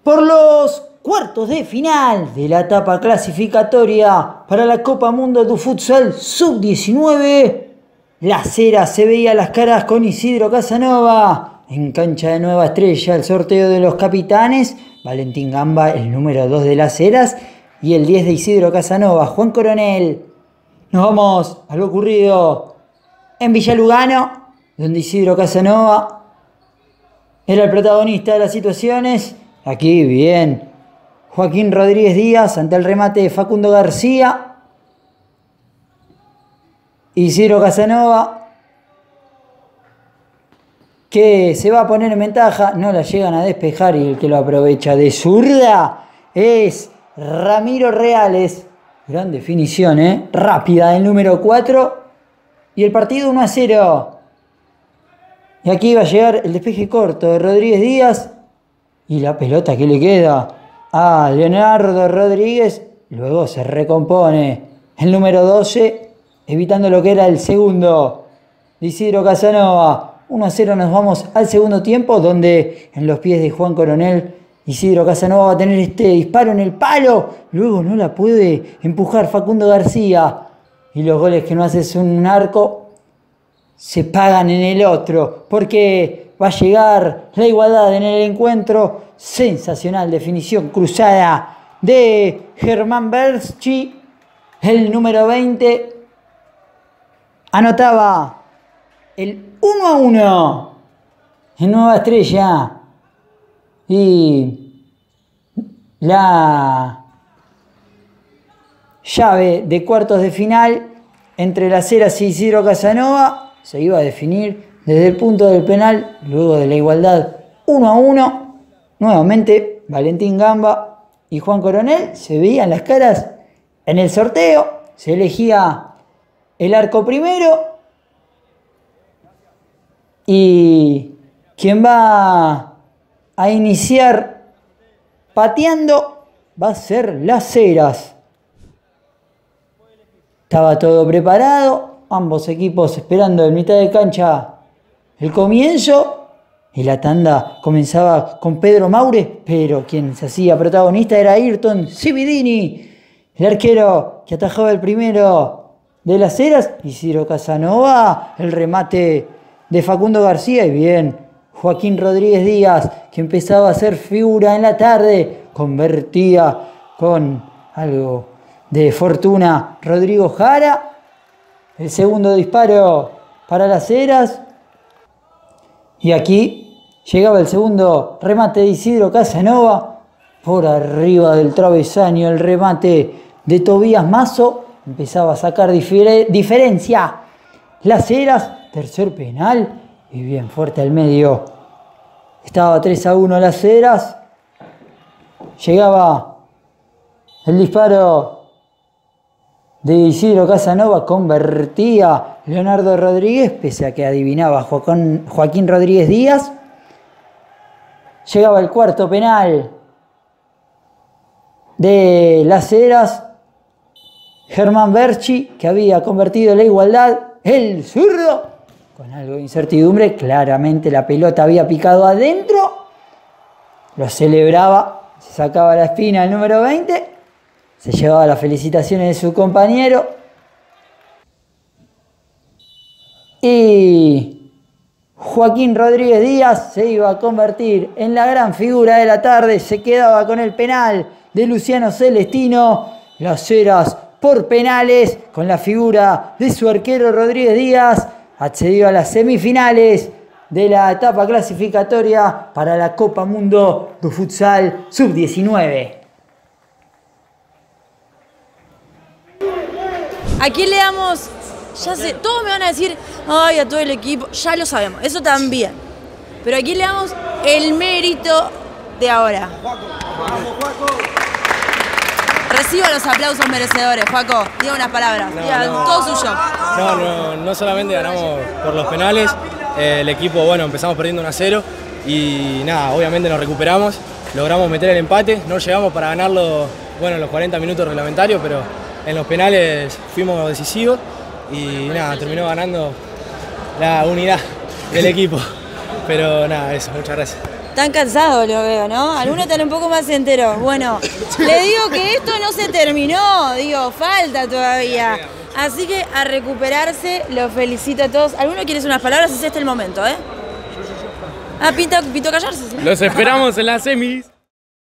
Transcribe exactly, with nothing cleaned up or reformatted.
por los cuartos de final de la etapa clasificatoria para la Copa Mundo de Futsal sub diecinueve. Las Heras se veía las caras con Isidro Casanova en cancha de Nueva Estrella. El sorteo de los capitanes: Valentín Gamba, el número dos de Las Heras, y el diez de Isidro Casanova, Juan Coronel. Nos vamos a lo ocurrido en Villa Lugano, donde Isidro Casanova era el protagonista de las situaciones. Aquí bien, Joaquín Rodríguez Díaz ante el remate de Facundo García. Isidro Casanova, que se va a poner en ventaja, no la llegan a despejar, y el que lo aprovecha de zurda es Ramiro Reales. Gran definición, ¿eh? Rápida, el número cuatro. Y el partido uno a cero. Y aquí va a llegar el despeje corto de Rodríguez Díaz. Y la pelota que le queda a Leonardo Rodríguez. Luego se recompone el número doce, evitando lo que era el segundo de Isidro Casanova. uno a cero, nos vamos al segundo tiempo, donde en los pies de Juan Coronel, Isidro Casanova va a tener este disparo en el palo. Luego no la puede empujar Facundo García. Y los goles que no haces un arco se pagan en el otro, porque va a llegar la igualdad en el encuentro. Sensacional definición cruzada de Germán Berchi. El número veinte anotaba el uno a uno en Nueva Estrella. Y la llave de cuartos de final entre Las Heras y Isidro Casanova se iba a definir desde el punto del penal, luego de la igualdad uno a uno. Nuevamente Valentín Gamba y Juan Coronel se veían las caras en el sorteo. Se elegía el arco primero, y quien va a iniciar pateando va a ser Las Heras. Estaba todo preparado, ambos equipos esperando en mitad de cancha el comienzo, y la tanda comenzaba con Pedro Maure, pero quien se hacía protagonista era Ayrton Cividini, el arquero que atajaba el primero de Las Heras. Isidro Casanova, el remate de Facundo García, y bien, Joaquín Rodríguez Díaz, que empezaba a hacer figura en la tarde, convertía con algo de fortuna Rodrigo Jara. El segundo disparo para Las Heras. Y aquí llegaba el segundo remate de Isidro Casanova. Por arriba del travesaño, el remate de Tobías Mazo. Empezaba a sacar difer- diferencia Las Heras. Tercer penal. Y bien fuerte al medio. Estaba tres a uno Las Heras. Llegaba el disparo de Isidro Casanova, convertía Leonardo Rodríguez, pese a que adivinaba Joaquín, Joaquín Rodríguez Díaz. Llegaba el cuarto penal de Las Heras. Germán Berchi, que había convertido la igualdad. El zurdo, con algo de incertidumbre, claramente la pelota había picado adentro. Lo celebraba, se sacaba la espina el número veinte. Se llevaba las felicitaciones de su compañero. Y Joaquín Rodríguez Díaz se iba a convertir en la gran figura de la tarde. Se quedaba con el penal de Luciano Celestino. Las Heras, por penales, con la figura de su arquero Rodríguez Díaz, accedió a las semifinales de la etapa clasificatoria para la Copa Mundo de Futsal sub diecinueve. ¿A quién le damos? Ya sé, todos me van a decir, ay, a todo el equipo, ya lo sabemos, eso también. Pero ¿a quién le damos el mérito de ahora? Reciba los aplausos merecedores, Juaco. Diga unas palabras, no, diga, no. todo suyo. No, no, no solamente ganamos por los penales, eh, el equipo, bueno, empezamos perdiendo uno a cero y nada, obviamente nos recuperamos, logramos meter el empate, no llegamos para ganarlo, bueno, en los cuarenta minutos reglamentarios, pero en los penales fuimos decisivos y nada, terminó ganando la unidad del equipo. Pero nada, eso, muchas gracias. Están cansados, lo veo, ¿no? Algunos están un poco más enteros. Bueno, le digo que esto no se terminó, digo, falta todavía. Así que a recuperarse, los felicito a todos. ¿Alguno quiere decir unas palabras? Es este el momento, ¿eh? Ah, pinta, pinto callarse. ¿Sí? Los esperamos en las semis.